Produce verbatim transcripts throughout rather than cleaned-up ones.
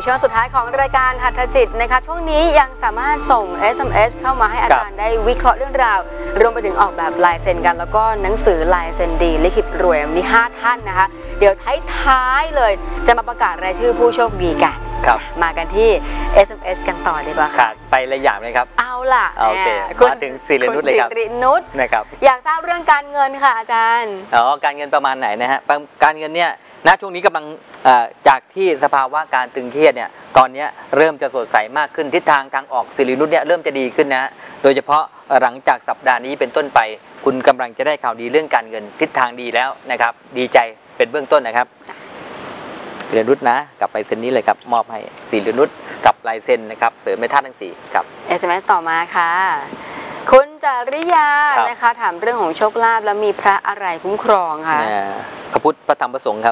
ช่วงสุดท้ายของรายการหัตถจิตนะคะช่วงนี้ยังสามารถส่ง เอส เอ็ม เอส เข้ามาให้อาจารย์ได้วิเคราะห์เรื่องราวรวมไปถึงออกแบบลายเซ็นกันแล้วก็หนังสือลายเซ็นดีลิขิตรวยมีห้าท่านนะคะเดี๋ยวท้ายๆเลยจะมาประกาศรายชื่อผู้โชคดีกันมากันที่ เอส เอ็ม เอส กันต่อดีกว่าค่ะไประยะเลยครับเอาล่ะโอเคมาถึงสิรินุชเลยครับสิรินุชนะครับอยากทราบเรื่องการเงินค่ะอาจารย์อ๋อการเงินประมาณไหนนะฮะการเงินเนี่ยณช่วงนี้กำลังจากที่สภาวะการตึงเครียดเนี่ยตอนนี้เริ่มจะสดใสมากขึ้นทิศทางทางออกสิรินุชเนี่ยเริ่มจะดีขึ้นนะโดยเฉพาะหลังจากสัปดาห์นี้เป็นต้นไปคุณกำลังจะได้ข่าวดีเรื่องการเงินทิศทางดีแล้วนะครับดีใจเป็นเบื้องต้นนะครับสิรินุชนะกับลายเซ็นนี้เลยครับมอบให้สิรินุชกับลายเซ็นนะครับเสริมในธาตุทั้งสี่ครับเอส เอ็ม เอส ต่อมาค่ะคุณจริยานะคะถามเรื่องของโชคลาภแล้วมีพระอะไรคุ้มครองค่ะพระพุทธพระธรรมพระสงฆ์ครับ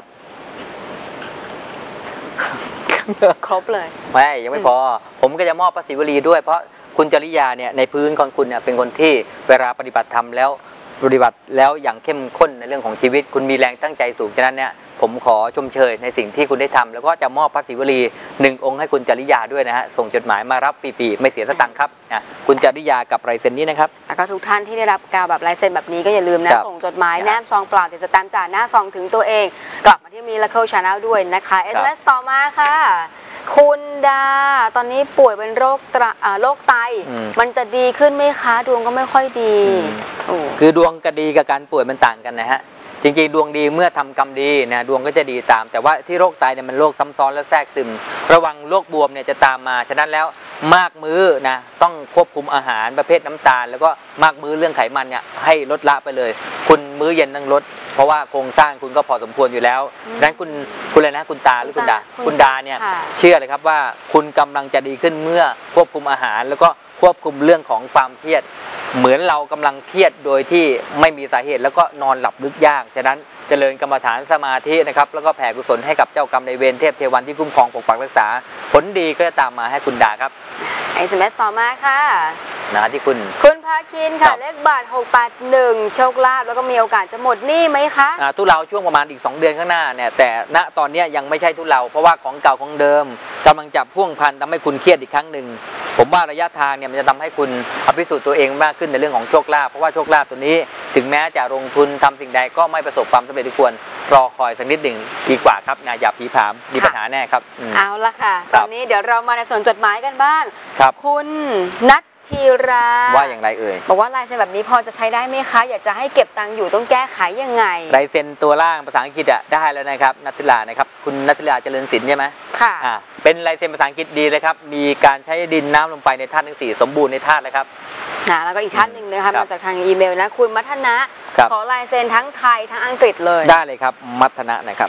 ครบเลยไม่ยังไม่พอผมก็จะมอบพระศิวลีด้วยเพราะคุณจริยาเนี่ยในพื้นของคุณเนี่ยเป็นคนที่เวลาปฏิบัติธรรมแล้วปฏิบัติแล้วอย่างเข้มข้นในเรื่องของชีวิตคุณมีแรงตั้งใจสูงฉะนั้นเนี่ยผมขอชมเชยในสิ่งที่คุณได้ทำแล้วก็จะมอบพระศิวลีหนึ่งองค์ให้คุณจริยาด้วยนะฮะส่งจดหมายมารับฟรีๆไม่เสียสตังค์ครับนะคุณจริยากับลายเซ็นนี้นะครับแล้วก็ทุกท่านที่ได้รับกาวแบบลายเซ็นแบบนี้ก็อย่าลืมนะส่งจดหมายแนบซองเปล่าติดสแตมป์จ่าหน้าซองถึงตัวเองกลับมาที่Miracle Channelด้วยนะคะ เอส เอ็ม เอส ต่อมาค่ะคุณดาตอนนี้ป่วยเป็นโรคโรคไตมันจะดีขึ้นไหมคะดวงก็ไม่ค่อยดีคือดวงก็ดีกับการป่วยมันต่างกันนะฮะจริงๆดวงดีเมื่อทำกรรมดีนะดวงก็จะดีตามแต่ว่าที่โรคไตเนี่ยมันโรคซ้ำซ้อนและแทรกซึมระวังโรคบวมเนี่ยจะตามมาฉะนั้นแล้วมากมื้อนะต้องควบคุมอาหารประเภทน้ำตาลแล้วก็มากมื้อเรื่องไขมันเนี่ยให้ลดละไปเลยคุณมื้อเย็นต้องลดเพราะว่าโครงสร้างคุณก็พอสมควรอยู่แล้วดังนั้นคุณคุณอะไรนะคุณตาหรือคุณดาคุณดาเนี่ยเชื่อเลยครับว่าคุณกำลังจะดีขึ้นเมื่อควบคุมอาหารแล้วก็ควบคุมเรื่องของความเครียดเหมือนเรากำลังเครียดโดยที่ไม่มีสาเหตุแล้วก็นอนหลับลึกยากฉะนั้นเจริญกรรมฐานสมาธินะครับแล้วก็แผ่กุศลให้กับเจ้ากรรมนายเวรเทพเทวันที่คุ้มครองปกปักรักษาผลดีก็จะตามมาให้คุณดาครับเอส เอ็ม เอส ต่อมาค่ะนะที่คุณคุณภาคินค่ะเลขบัตรหกแปดหนึ่งโชคลาภแล้วก็มีโอกาสจะหมดหนี้ไหมคะอ่าทุเราช่วงประมาณอีกสองเดือนข้างหน้าเนี่ยแต่ณตอนนี้ยังไม่ใช่ทุเราเพราะว่าของเก่าของเดิมกำลังจับพ่วงพันทำให้คุณเครียดอีกครั้งหนึ่งผมว่าระยะทางเนี่ยมันจะทำให้คุณอภิสูจน์ตัวเองมากขึ้นในเรื่องของโชคลาภเพราะว่าโชคลาภตัวนี้ถึงแม้จะลงทุนทำสิ่งใดก็ไม่ประสบความสำเร็จที่ควรรอคอยสักนิดหนึ่งดีกว่าครับนะอย่าผีผามมีปัญหาแน่ครับเอาละค่ะตอนนี้เดี๋ยวเรามาในส่วนจดหมายกันบ้างครับคุณนัทธีราว่าอย่างไรเอ่ยบอกว่าลายเซ็นแบบนี้พอจะใช้ได้ไหมคะอยากจะให้เก็บตังค์อยู่ต้องแก้ไขยังไงลายเซ็นตัวล่างภาษาอังกฤษอะได้แล้วนะครับนัทธีรานะครับคุณนัทธีราเจริญศิลป์ใช่ไหมค่ะอ่าเป็นลายเซ็นภาษาอังกฤษดีเลยครับมีการใช้ดินน้ำลงไปในธาตุทั้งสี่สมบูรณ์ในธาตุเลยครับนะแล้วก็อีกท่านหนึ่งนะคะมาจากทางอีเมลนะคุณมัทนะขอลายเซ็นทั้งไทยทั้งอังกฤษเลยได้เลยครับมัทนะนะครับ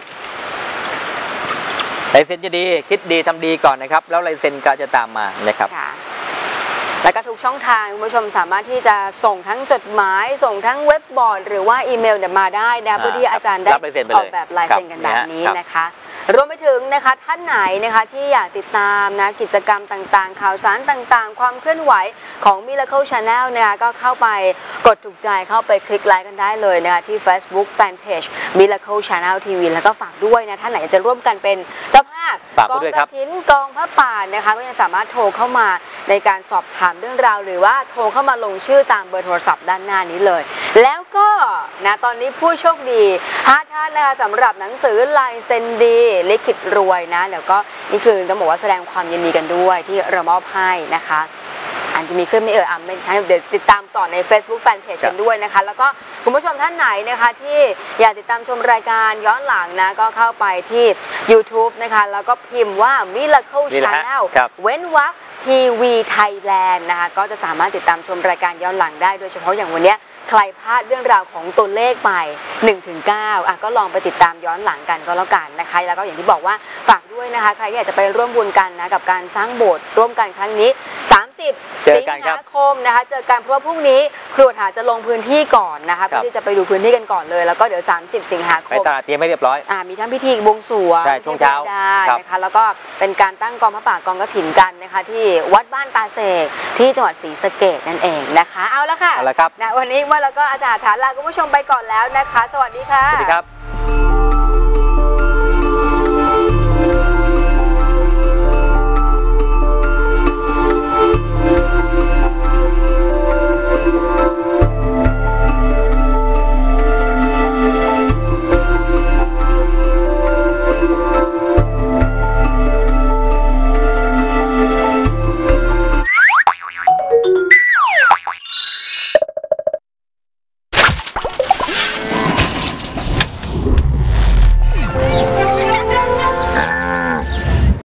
ลายเซ็นจะดีคิดดีทำดีก่อนนะครับแล้วลายเซ็นก็จะตามมานะครับแล้วก็ทุกช่องทางคุณผู้ชมสามารถที่จะส่งทั้งจดหมายส่งทั้งเว็บบอร์ดหรือว่าอีเมลเนี่ยมาได้นะเพื่อที่อาจารย์ได้ออกแบบลายเซ็นกันแบบนี้นะคะรวมไปถึงนะคะท่านไหนนะคะที่อยากติดตามนะกิจกรรมต่างๆข่าวสารต่างๆความเคลื่อนไหวของ Miracle Channel นะคะก็เข้าไปกดถูกใจเข้าไปคลิกไลค์กันได้เลยนะคะที่ Facebook Fanpage Miracle Channel ที วี แล้วก็ฝากด้วยนะท่านไหนจะร่วมกันเป็นเจ้าภาพกองกฐินกองพระป่านะคะก็ยังสามารถโทรเข้ามาในการสอบถามเรื่องราวหรือว่าโทรเข้ามาลงชื่อตามเบอร์โทรศัพท์ด้านหน้านี้เลยแล้วก็นะตอนนี้ผู้โชคดีห้าท่านนะคะสำหรับหนังสือลายเซ็นดีลิขิตรวยนะเดี๋ยวก็นี่คือต้องบอกว่าแสดงความยินดีกันด้วยที่เรามอบให้นะคะอันจะมีขึ้นไม่เอ่ยอ่ะเดี๋ยวติดตามต่อใน Facebook Fanpage กันด้วยนะคะแล้วก็คุณผู้ชมท่านไหนนะคะที่อยากติดตามชมรายการย้อนหลังนะก็เข้าไปที่ YouTube นะคะแล้วก็พิมพ์ว่า Miracle Channel เว้นวรรคทีวีไทยแลนด์นะคะก็จะสามารถติดตามชมรายการย้อนหลังได้โดยเฉพาะอย่างวันนี้ใครพลาดเรื่องราวของตัวเลขไป หนึ่งถึงเก้า อ่ะก็ลองไปติดตามย้อนหลังกันก็แล้วกันนะคะแล้วก็อย่างที่บอกว่าฝากด้วยนะคะใครที่อยากจะไปร่วมบุญกันนะกับการสร้างโบสถ์ร่วมกันครั้งนี้สามสิบสิงหาคมนะคะเจอกันเพราะว่าพรุ่งนี้ครูถาจะลงพื้นที่ก่อนนะคะเพื่อที่จะไปดูพื้นที่กันก่อนเลยแล้วก็เดี๋ยวสามสิบสิงหาคมไปตาเตรียมให้เรียบร้อยอ่ามีทั้งพิธีบวงสรวงช่วงเช้านะคะแล้วก็เป็นการตั้งกองพระป่ากองกฐินกันนะคะที่วัดบ้านตาเสกที่จังหวัดศรีสะเกษนั่นเองนะคะเอาละค่ะเอาละครับนะวันนี้ว่าแล้วก็อาจารย์ฐานลาคุณผู้ชมไปก่อนแล้วนะคะสวัสดีค่ะสวัสดีครับ